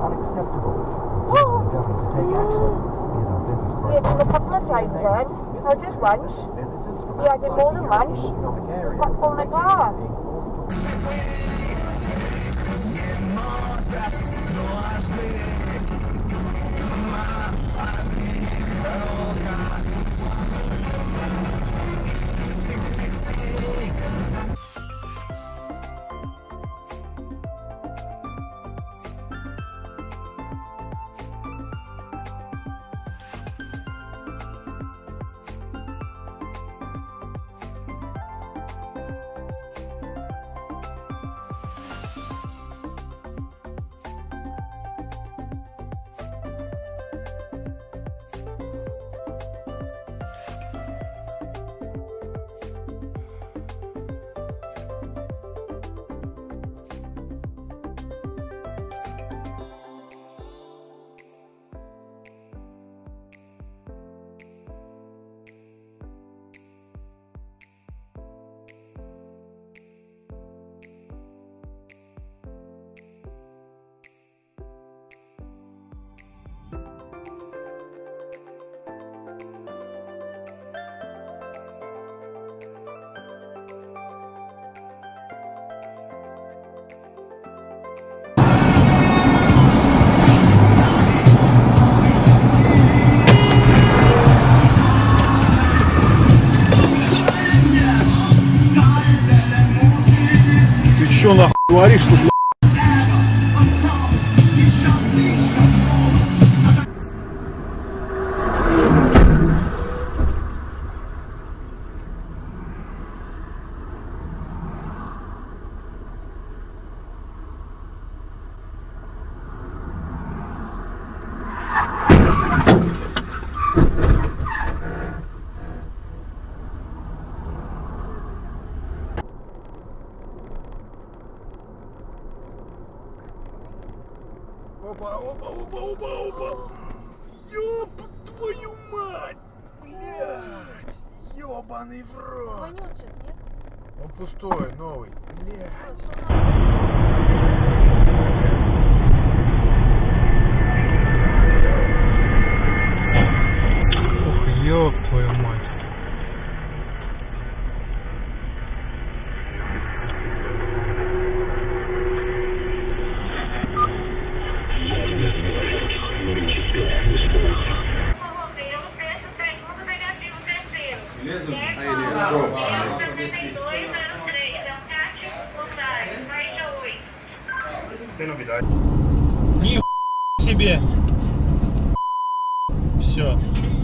unacceptable. We want the government to take action. Here's our business We had him a couple of times then. Not just once. We had him more than once. Got pulling a car. Что нахуй говоришь тут? Опа, опа, опа, опа, опа. Ёб твою мать! Блядь! Ёбаный в рот! Вонет сейчас, нет? Он пустой, новый. Блядь! Ух, ёб твою мать! Ни себе! Все.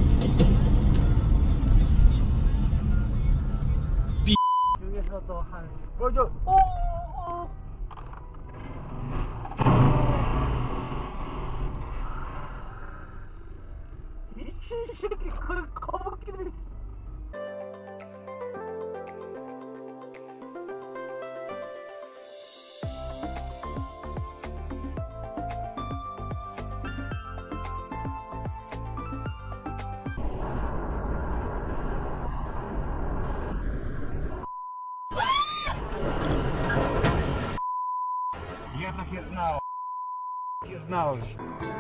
Я так и знал. И знал же.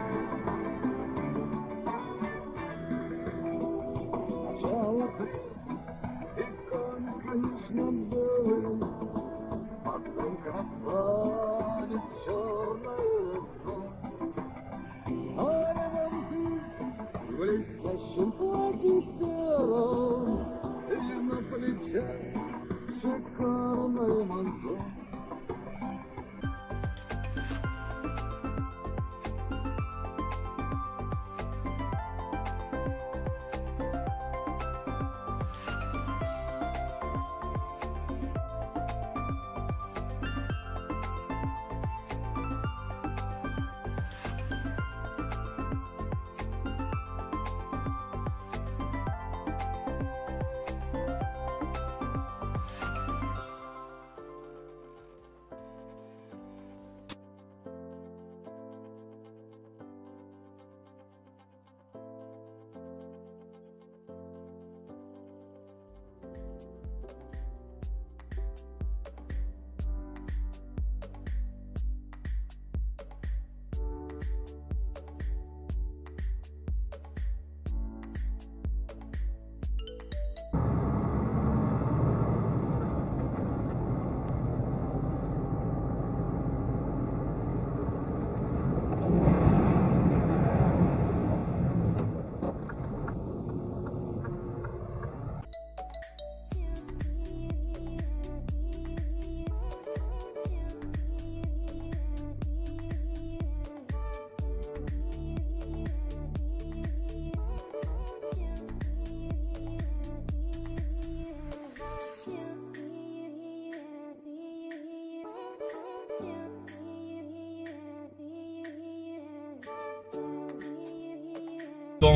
Конечно, был, потом красавец черное лицо. А рядом ты в блестящем платье сером, и на плечах шикарное манто.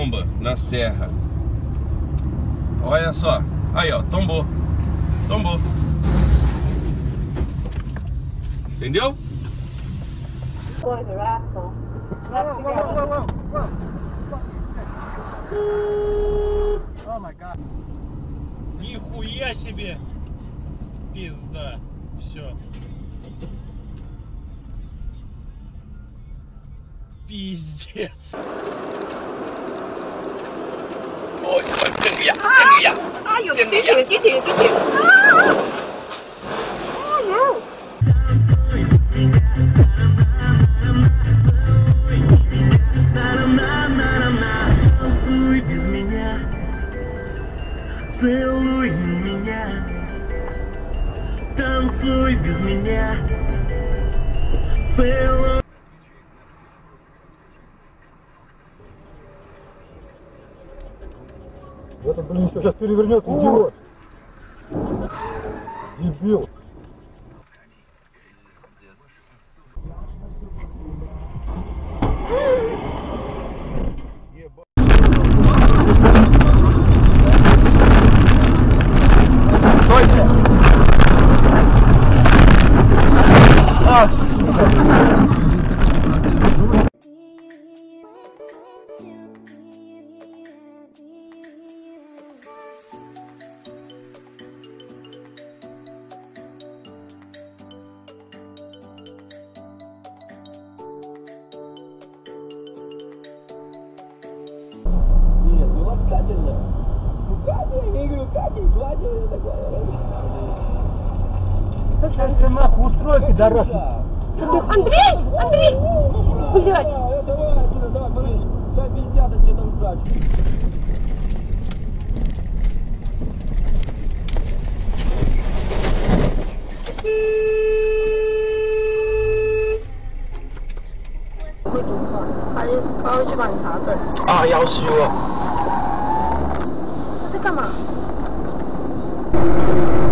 tomba na serra. Olha só. Aí, ó, tombou. Tombou. Entendeu? Oh my god. Нихуя себе! Пизда. Все. Пиздец. Ôi, đừng vậy, đừng vậy. Ai vô cái chuyện. Танцуй без меня, целуй меня, танцуй без меня, целуй. Это, блин, что сейчас перевернет, идиот. Дебил. Нет, ну ласкательно. Катя, я говорю, Катя, гладила такая. Сейчас ты нахуй устрой, пидорас. Андрей! Блядь! Давай отсюда, давай, смотри. Сейчас пиздят, а тебе там срач. 他会去帮你查证。 啊，要死我！ 他在干嘛？